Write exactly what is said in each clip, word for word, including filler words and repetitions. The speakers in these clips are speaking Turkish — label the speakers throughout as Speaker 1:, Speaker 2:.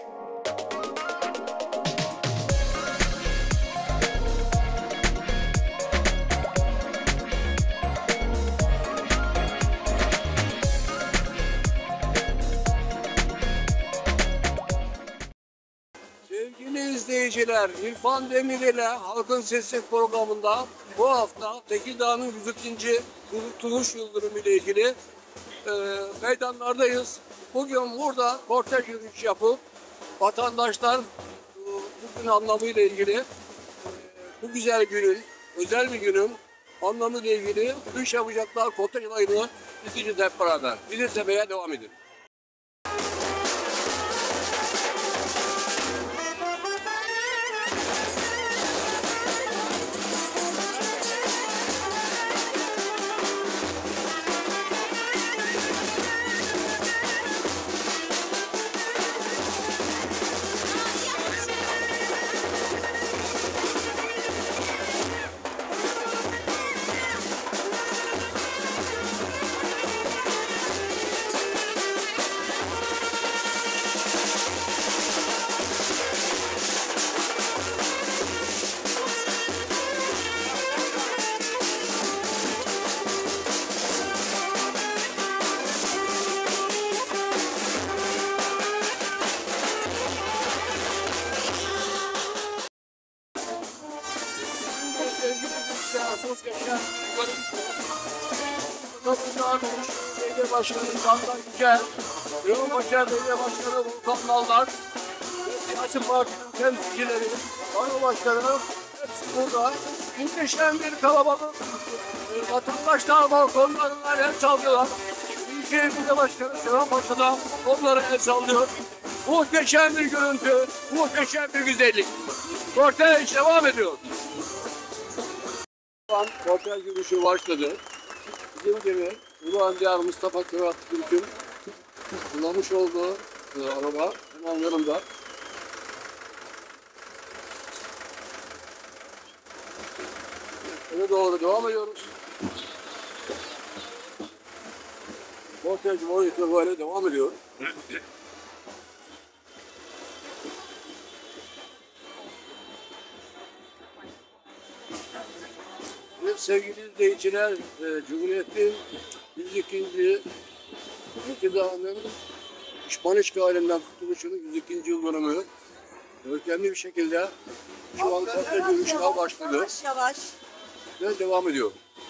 Speaker 1: Sevgili izleyiciler, İrfan Demir ile Halkın Sesi programında bu hafta Tekirdağ'ın yüz ikinci Kurtuluş Yıldönümü ile ilgili e, meydanlardayız. Bugün burada kortej yürüyüş yapıp vatandaşlar e, bugün anlamıyla ilgili e, bu güzel günün, özel bir günün anlamıyla ilgili yürüyüş yapacaklar. Kortej olayını izleyeceğiz hep beraber. Bizi izlemeye devam edin. Belediye Başkanı Kandan Yücel, Yolbaşı Belediye Başkanı Volkan Nallar, siyasi partinin temsilcileri, baro başkanı hepsi burada. Muhteşem bir kalabalık. Vatandaşlar balkonlarına el sallıyorlar. Büyükşehir Belediye Başkanı Sevan Paşa da onlara el sallıyor. Muhteşem bir görüntü, muhteşem bir güzellik. Kortej devam ediyor. Şu an kortej yürüyüşü başladı. Bizim gibi Ulu Önder Mustafa Kemal Atatürk'ün kullanmış olduğu e, araba hemen yanımda. Öne doğru devam ediyoruz. Kortej boyutu böyle devam ediyor. Evet, sevgili izleyiciler, e, Cumhuriyet'in yüz ikinci Tekirdağ'ın düşman işgalinden kurtuluşunun yüz ikinci yıl dönümü görkemli bir şekilde şu an kortej yürüyüşler başladı.
Speaker 2: Yavaş yavaş.
Speaker 1: Ve devam ediyor.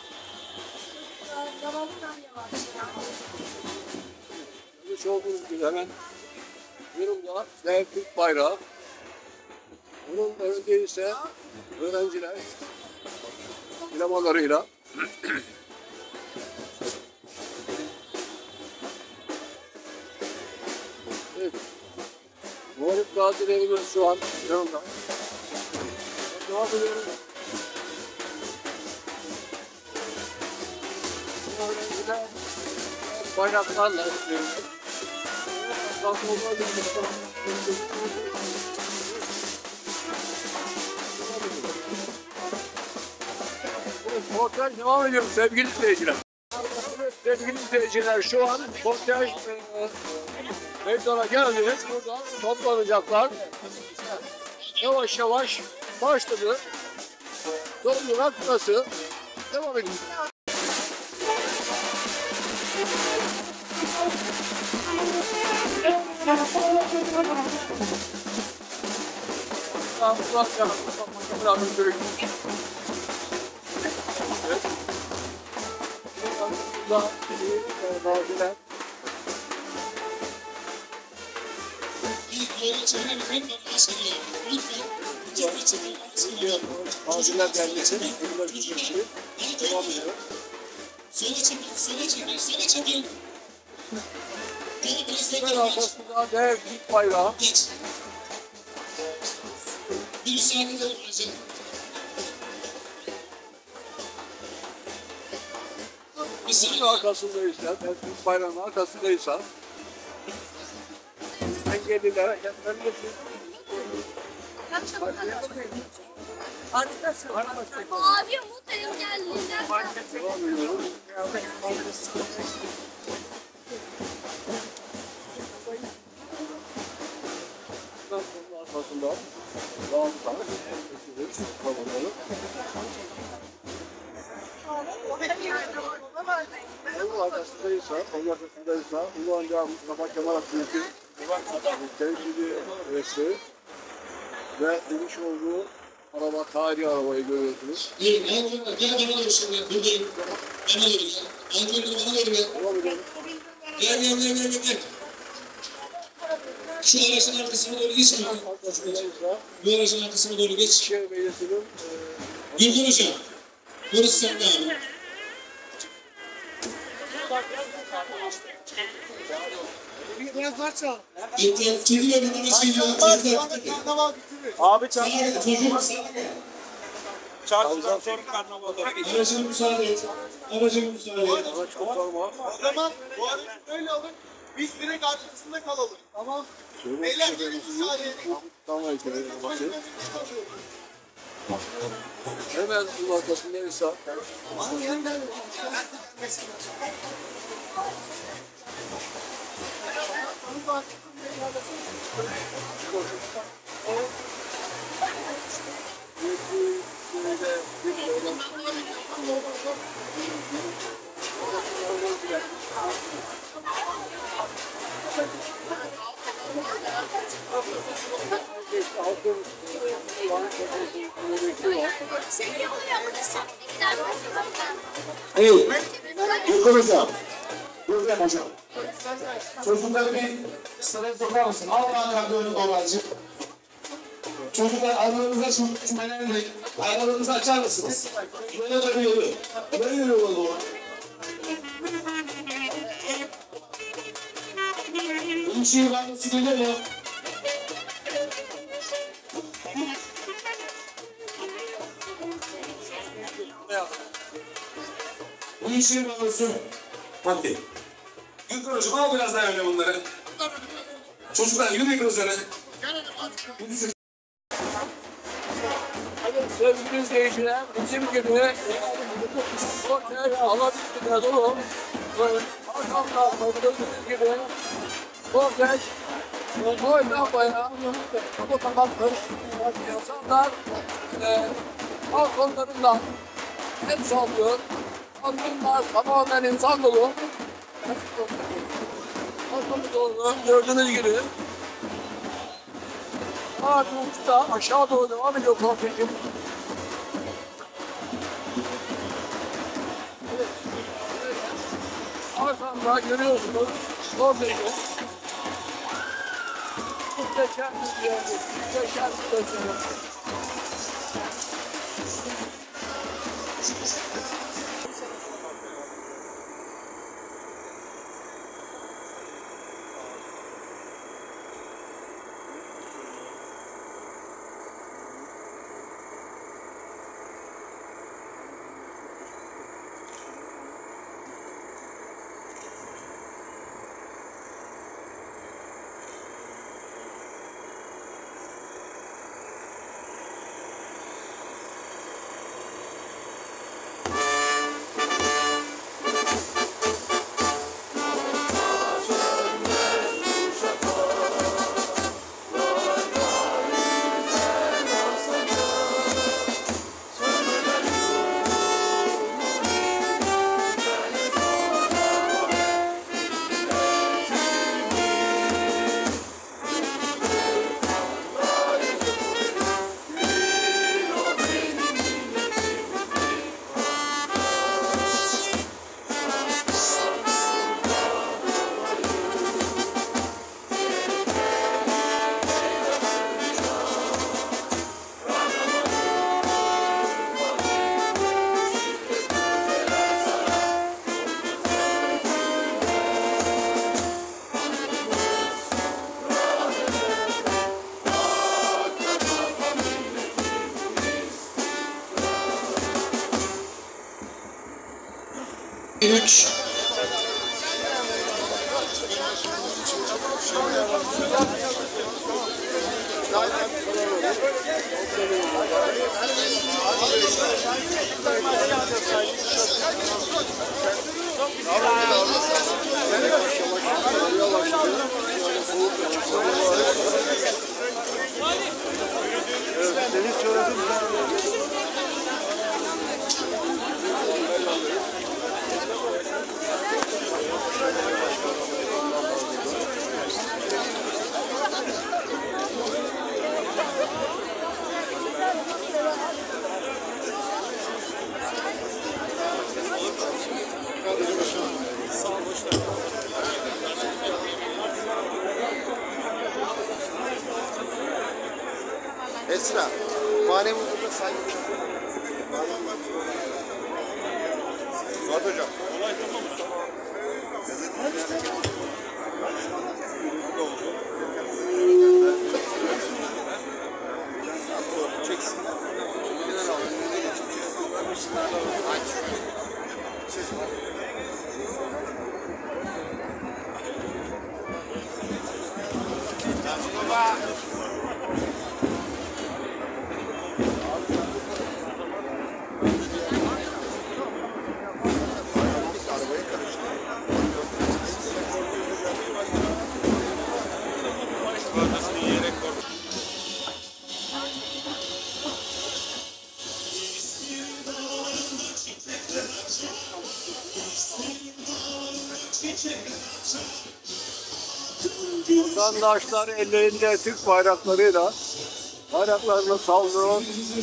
Speaker 1: Görmüş olduğunuz gibi hemen yanımda dev Türk bayrağı. Onun önünde ise öğrenciler elemanlarıyla evet, muharip gazilerimiz şu an yanımda. Devam ediyoruz. Öğrenciler bayraklarla kortej devam ediyor sevgili izleyiciler. Evet, sevgili izleyiciler, şu an kortej e, meydana geldi. Burada toplanacaklar. Yavaş yavaş başladı. Son durak burası. Devam ediyor. Tamam, kulak yapalım. Biraz sürük. Evet. Burada gaziler. Gaziler gelmesi, bunlar geçti. Devam ediyor.
Speaker 3: Sola çekil, sola çekil, sola çekil.
Speaker 1: Hemen arkasında dev Türk bayrağı.
Speaker 3: Geç. Bir saniye olacak.
Speaker 1: Bizim arkasındaysa, Türk bayrağının arkasındaysa engelliler kendilerini
Speaker 4: Abi umut engelliler.
Speaker 1: devam ediyoruz. Onun arkasındaysa, onun arkasındaysa Ulu Ancak Mustafa Kemal Atatürk'ün temsili resmi ve demiş olduğu araba, tarihi arabayı görüyorsunuz.
Speaker 3: Gel, gel, gel, gel bana ver şimdi. Buradayım. Bana ver gel. Alkolünü bana ver gel.
Speaker 1: Devam edelim.
Speaker 3: Gel, gel, gel, gel, gel. Şu aracın arkasına doğru geç.
Speaker 1: Arkasındaysa
Speaker 3: Bu aracın arkasına doğru geç.
Speaker 1: Şehir Belediyesi'nin
Speaker 3: Gülgün Hocam. Burası sende abi.
Speaker 1: biraz varsa
Speaker 3: Yeter. Geliyor bir numarası geliyor. Yeter.
Speaker 2: Abi
Speaker 3: Sana gel. Çocuğum sana gel.
Speaker 2: çarşıdan sonra karnavalda.
Speaker 3: Aracına müsaade et. Aracına müsaade et.
Speaker 1: ama çok normal.
Speaker 2: O zaman bu arada böyle olun. Biz direkt arkasında kalalım. Tamam. Beyler gelin müsaade edin.
Speaker 1: Tam hareketi bakın. Hemen bunun arkasındaysa halkın
Speaker 4: Sen niye oraya bakıyorsun? Gider misin?
Speaker 3: Evet. Gülgün Hocam. Gülgün Hocam. Çocukları bir sıraya sokar mısın? Al bakalım önü dolaycı. Çocuklar aranızda şu cümlelerle aralarınızı açar mısınız? Böyle de bir yolu. Böyle bir yolu doğru. Bir şey var mı? Sinirli mi? Bu işin konusu. Hadi. Gülgün Hocam al biraz daha öne bunları. Çocuklar yürüyün biraz öne.
Speaker 1: sevgili izleyiciler, bizim gibi otel alabildiğine dolu arkamda gördüğünüz gibi otel boydan boya bu kapattır. İnsanlar e, balkonlarından hep sallıyor. Balkonlar tamamen insan dolu. Balkonu dolu gördüğünüz gibi. Saat uçta aşağı doğru devam ediyor korkucum. Evet. Arkamda görüyorsunuz. Korkucum. Muhteşem bir yer. Muhteşem bir yer.
Speaker 3: Üç.
Speaker 2: sıra. Manevi huzurda saygı. Suat hocam. Olay tamam Mustafa. Çeksin.
Speaker 1: Vatandaşlar ellerinde Türk bayraklarıyla bayraklarını saldırıyor.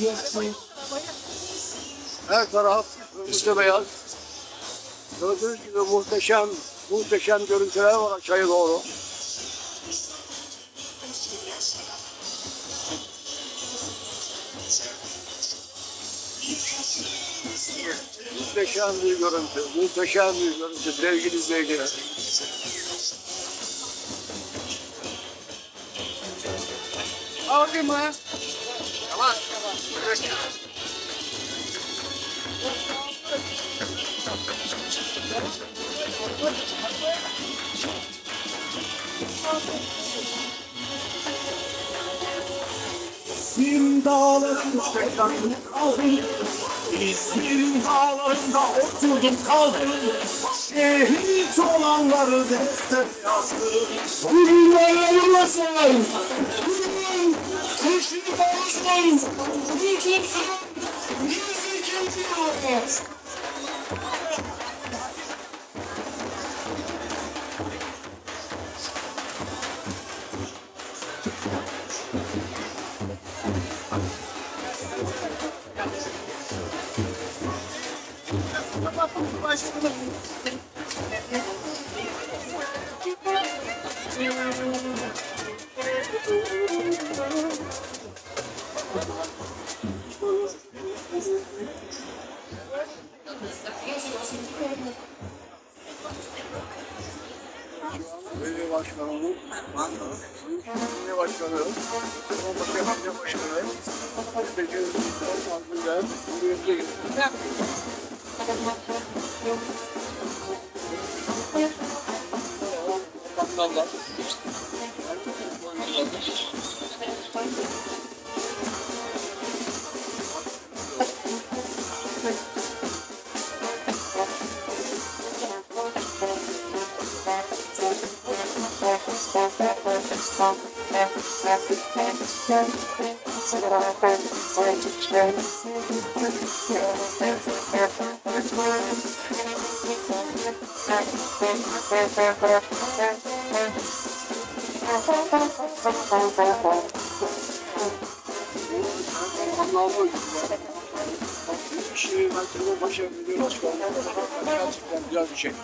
Speaker 1: Her taraf kırmızı beyaz. Gördüğünüz gibi muhteşem, muhteşem görüntüler var aşağıya doğru. Muhteşem bir görüntü, muhteşem bir görüntü sevgili izleyiciler. Aldın mı? Tamam.
Speaker 3: İzmir'in dağlarında kaldım, İzmir'in dağlarında oturdum kaldım. Şehit olanları defter yazdım. Bugün bayramlasın, bugün teşrif olsun, bütün yüz ikinci yılımız.
Speaker 1: Belediye başkanımız, belediye başkanı, belediye başkanı, belediye başkanı, belediye bakkallar. Allah'ım bir şey ben sana başarılı başkanım. Gerçekten güzel bir şey.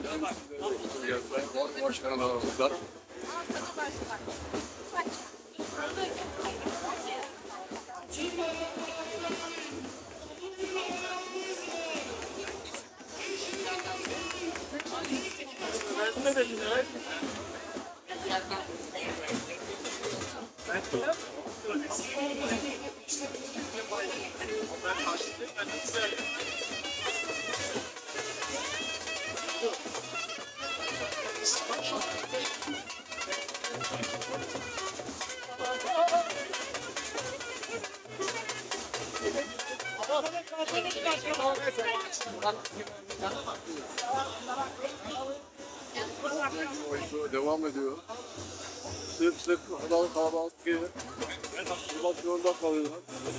Speaker 1: Başkanım aramızda. Devam ediyor. Sık sık kadar kalabalık gelir. Durmak zorunda kalıyorlar.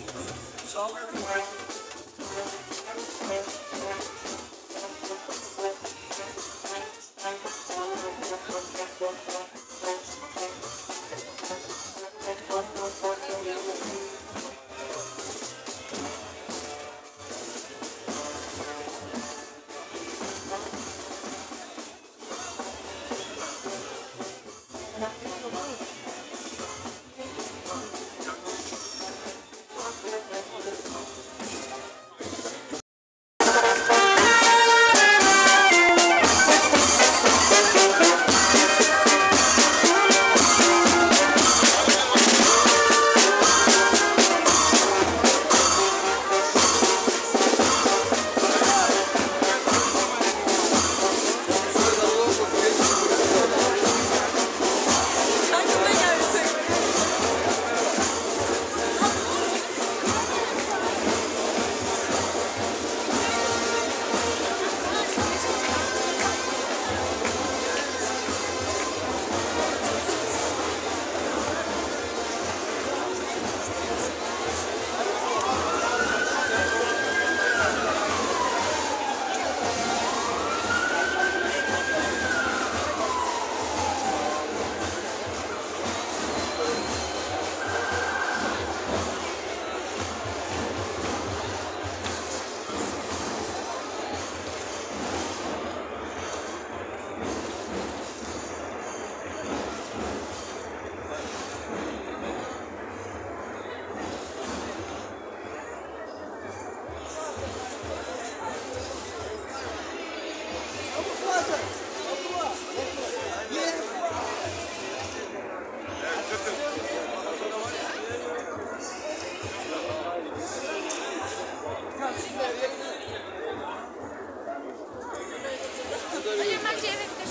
Speaker 4: Hayır, bence eve gidelim.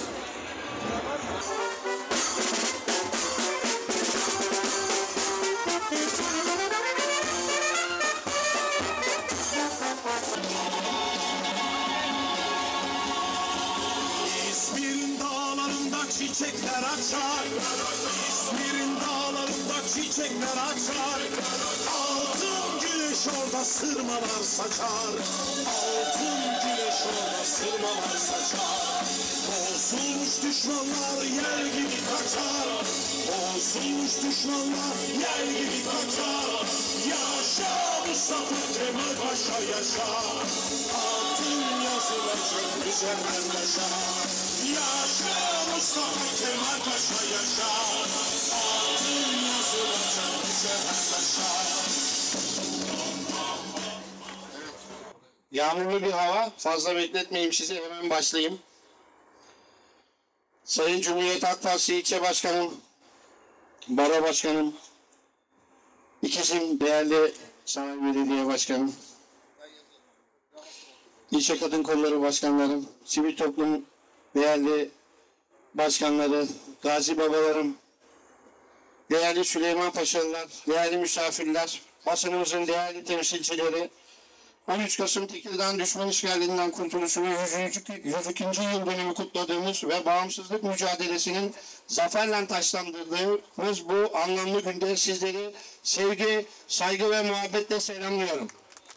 Speaker 5: İzmir'in dağlarında çiçekler açar. İzmir'in dağlarında çiçekler açar. Altın güneş orada sırmalar saçar. Altın güneş orada sırmalar saçar. Bozulmuş düşmanlar yer gibi kaçar. Bozulmuş düşmanlar yer gibi kaçar. Yaşa Mustafa Kemal Paşa yaşa. Altın yazılacak üzerden yaşa. Yaşa Mustafa Kemal Paşa yaşa. Altın yazılacak üzerden yaşa.
Speaker 3: Yağmurlu bir hava. Fazla bekletmeyeyim sizi. Hemen başlayayım. Sayın Cumhuriyet Halk Partisi İlçe Başkanım, Baro Başkanım, İkizim değerli Sanayi Belediye Başkanım, İlçe Kadın Kolları Başkanlarım, sivil toplum değerli başkanları, gazi babalarım, değerli Süleyman Paşalılar, değerli misafirler, basınımızın değerli temsilcileri, on üç Kasım Tekirdağ düşman işgalinden kurtuluşunun yüz ikinci yıl dönümü kutladığımız ve bağımsızlık mücadelesinin zaferle taçlandırdığımız bu anlamlı günde sizleri sevgi, saygı ve muhabbetle selamlıyorum.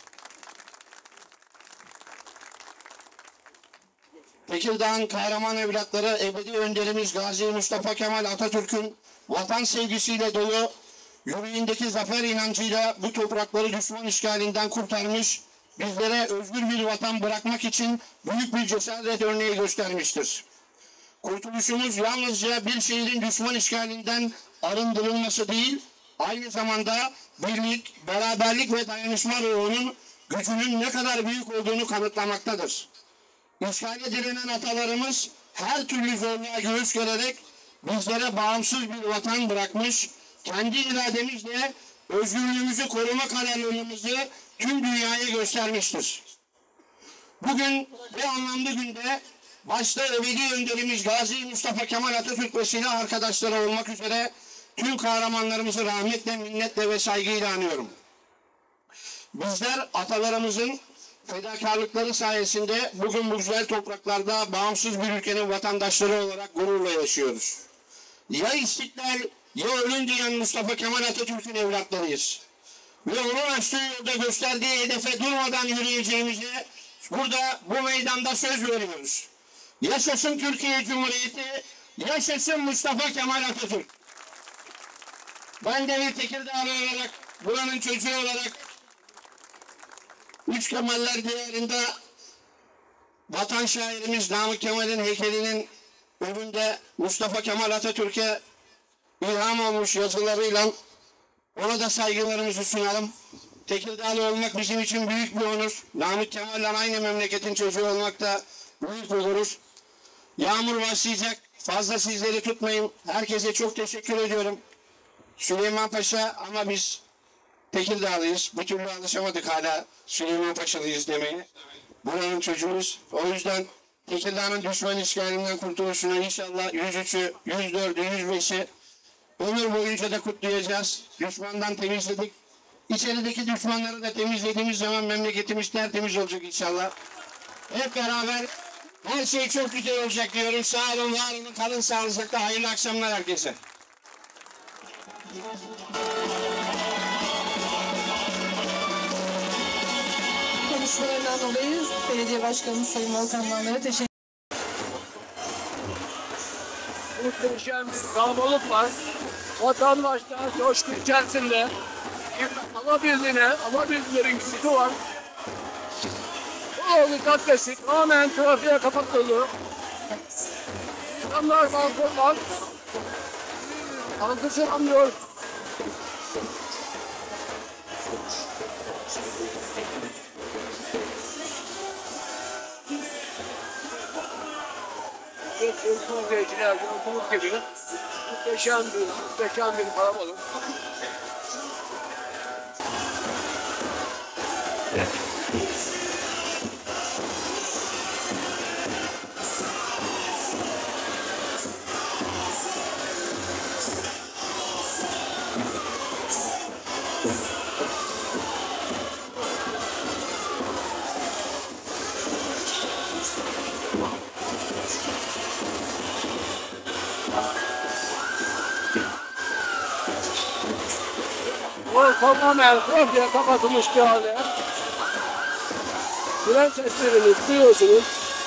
Speaker 3: Tekirdağ'ın kahraman evlatları ebedi önderimiz Gazi Mustafa Kemal Atatürk'ün vatan sevgisiyle dolu yüreğindeki zafer inancıyla bu toprakları düşman işgalinden kurtarmış, bizlere özgür bir vatan bırakmak için büyük bir cesaret örneği göstermiştir. Kurtuluşumuz yalnızca bir şehrin düşman işgalinden arındırılması değil, aynı zamanda birlik, beraberlik ve dayanışma ruhunun gücünün ne kadar büyük olduğunu kanıtlamaktadır. İşgale direnen atalarımız her türlü zorluğa göğüs gererek bizlere bağımsız bir vatan bırakmış, kendi irademizle özgürlüğümüzü koruma kararlılığımızı tüm dünyaya göstermiştir. Bugün bu anlamlı günde başta ebedi önderimiz Gazi Mustafa Kemal Atatürk ve silah arkadaşları olmak üzere tüm kahramanlarımızı rahmetle, minnetle ve saygıyla anıyorum. Bizler atalarımızın fedakarlıkları sayesinde bugün bu güzel topraklarda bağımsız bir ülkenin vatandaşları olarak gururla yaşıyoruz. Ya istiklal ya ölüm diyen Mustafa Kemal Atatürk'ün evlatlarıyız. Ve onun açtığı yolda gösterdiği hedefe durmadan yürüyeceğimize burada bu meydanda söz veriyoruz. Yaşasın Türkiye Cumhuriyeti, yaşasın Mustafa Kemal Atatürk. Ben de bir Tekirdağlı olarak, buranın çocuğu olarak Üç Kemaller diyarında vatan şairimiz Namık Kemal'in heykelinin önünde Mustafa Kemal Atatürk'e ilham olmuş yazılarıyla ona da saygılarımızı sunalım. Tekirdağlı olmak bizim için büyük bir onur. Namık Kemal'le aynı memleketin çocuğu olmak da büyük oluruz. Yağmur başlayacak. Fazla sizleri tutmayın. Herkese çok teşekkür ediyorum. Süleyman Paşa ama biz Tekirdağlıyız. Bir türlü alışamadık hala Süleyman Paşalıyız demeye. Buranın çocuğuyuz. O yüzden Tekirdağ'ın düşman işgalinden kurtuluşuna inşallah yüz üçü, yüz dördü, yüz beşi ömür boyunca da kutlayacağız. Düşmandan temizledik. İçerideki düşmanları da temizlediğimiz zaman memleketimiz tertemiz olacak inşallah. Hep beraber her şey çok güzel olacak diyorum. Sağ olun, var olun, kalın sağlıcakla. Hayırlı akşamlar herkese.
Speaker 6: Konuşmalarından dolayı belediye başkanımız Sayın Volkan Manlar'a teşekkür ederim.
Speaker 1: Muhteşem bir kalabalık var. Vatandaşlar coşku içerisinde. Alabildiğine, alabildiğlerin gücü var. Bu yolu katlesi tamamen trafiğe kapatıldı. İnsanlar balkonlar alkışı anlıyor. Sayın izleyiciler, gördüğünüz gibi muhteşem bir, muhteşem bir kalabalık. O tamamen trafiğe kapatılmış bir halde. Fren seslerini duyuyorsunuz.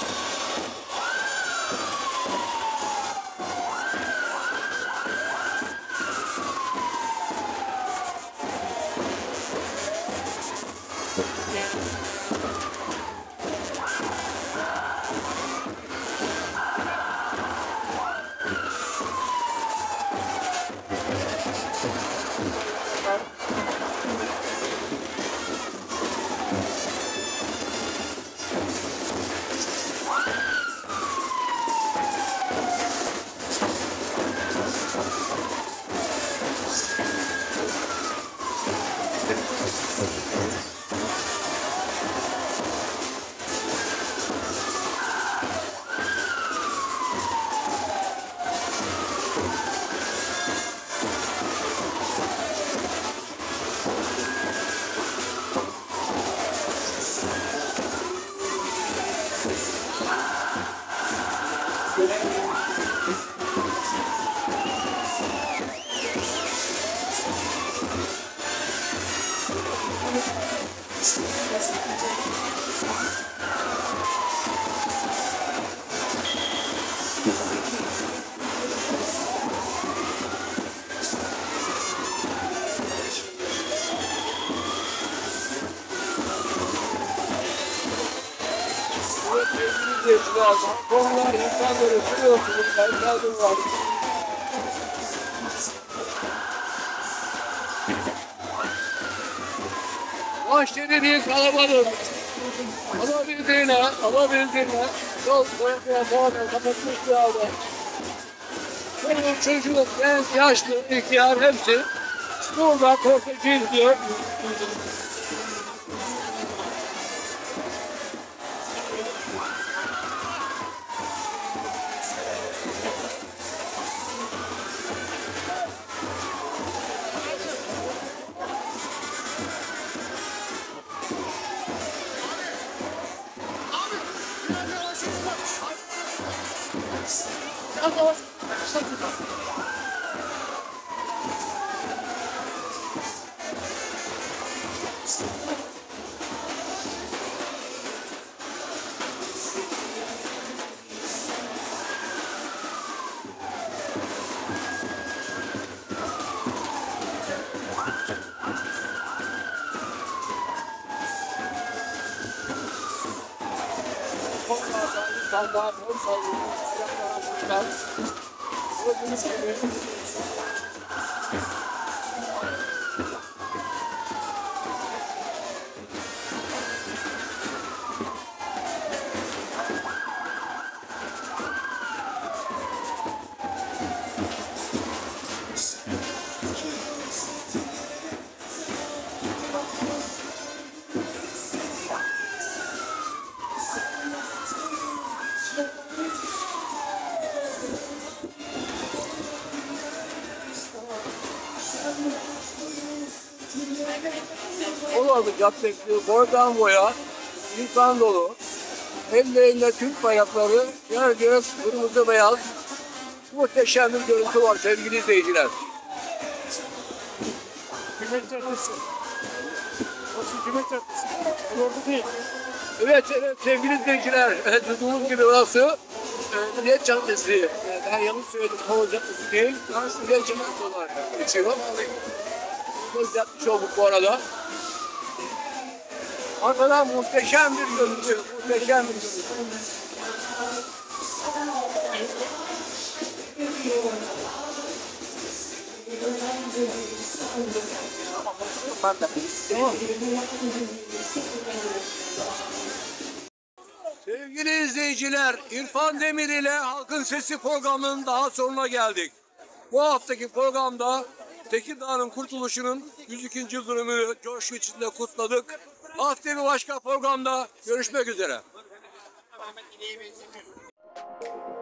Speaker 1: Konular insanları sürüyorsunuz, ben geldim var. Mahşeri kalabalık. Alabildiğine, alabildiğine yol boyatmaya tamamen kapatmış bir halde. Çoluk, çocuk, genç, yaşlı, ihtiyar hepsi burada korteci izliyor. İnsanlar hem sallıyor, silahlara vururlar. Gördüğünüz gibi Ovalı Caddesi boydan boya insan dolu. Ellerinde Türk bayrakları, yer göğe kırmızı beyaz. Muhteşem bir görüntü var sevgili izleyiciler.
Speaker 7: Cumhuriyet Caddesi. Orası Cumhuriyet Caddesi. Orada değil.
Speaker 1: Evet, evet sevgili izleyiciler, evet, duyduğunuz gibi orası e, Cumhuriyet Caddesi. E, ben yanlış söyledim, Konya Caddesi değil. Cumhuriyet Caddesi olarak geçiyor. Biz yapmış olduk bu arada. Arkadan muhteşem bir görüntü, muhteşem bir görüntü. Sevgili izleyiciler, İrfan Demir ile Halkın Sesi programının daha sonuna geldik. Bu haftaki programda Tekirdağ'ın kurtuluşunun yüz ikinci yıl dönümünü coşku içinde kutladık. Haftaya bir başka programda görüşmek üzere.